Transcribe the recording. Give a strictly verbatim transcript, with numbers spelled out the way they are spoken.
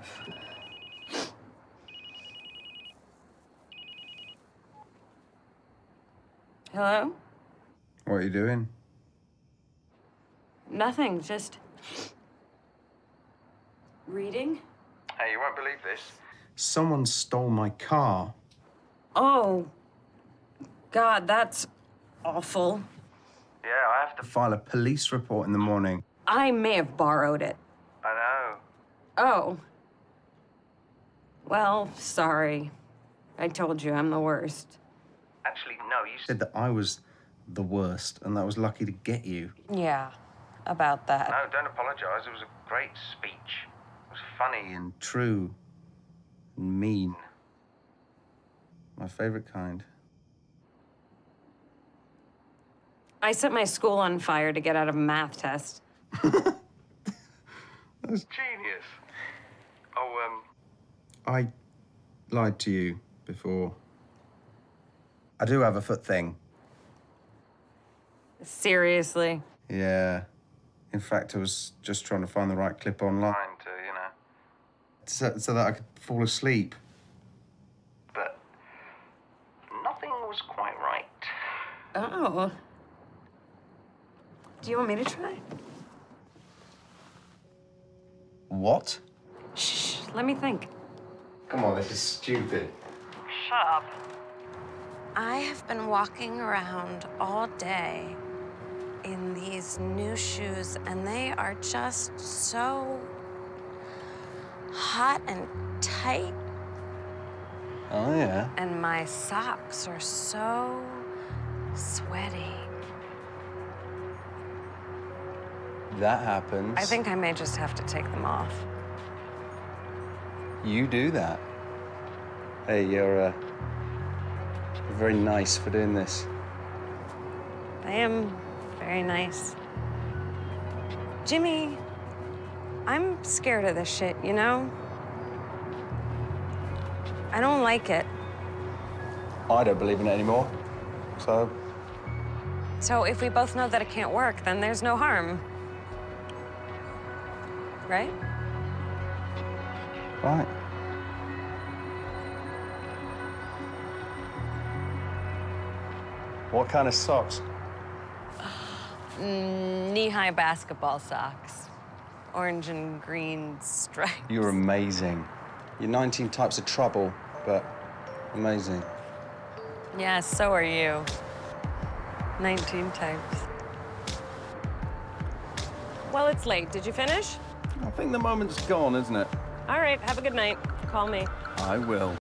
enough. Hello? What are you doing? Nothing, just... reading? Hey, you won't believe this. Someone stole my car. Oh. God, that's awful. Yeah, I have to file a police report in the morning. I may have borrowed it. I know. Oh. Well, sorry. I told you I'm the worst. Actually, no, you said that I was the worst, and that I was lucky to get you. Yeah, about that. No, don't apologize. It was a great speech. It was funny and true and mean. My favorite kind. I set my school on fire to get out of a math test. That was genius. Oh, um... I lied to you before. I do have a foot thing. Seriously? Yeah. In fact, I was just trying to find the right clip online to, you know... So, so that I could fall asleep. But nothing was quite right. Oh. Do you want me to try? What? Shh, let me think. Come on, this is stupid. Shut up. I have been walking around all day in these new shoes, and they are just so hot and tight. Oh, yeah? And my socks are so sweaty. That happens. I think I may just have to take them off. You do that. Hey, you're, uh, you're very nice for doing this. I am very nice. Jimmy, I'm scared of this shit, you know? I don't like it. I don't believe in it anymore, so... So if we both know that it can't work, then there's no harm. Right? Right. What kind of socks? Mm, knee-high basketball socks. Orange and green stripes. You're amazing. You're nineteen types of trouble, but amazing. Yeah, so are you. nineteen types. Well, it's late. Did you finish? I think the moment's gone, isn't it? All right, have a good night. Call me. I will.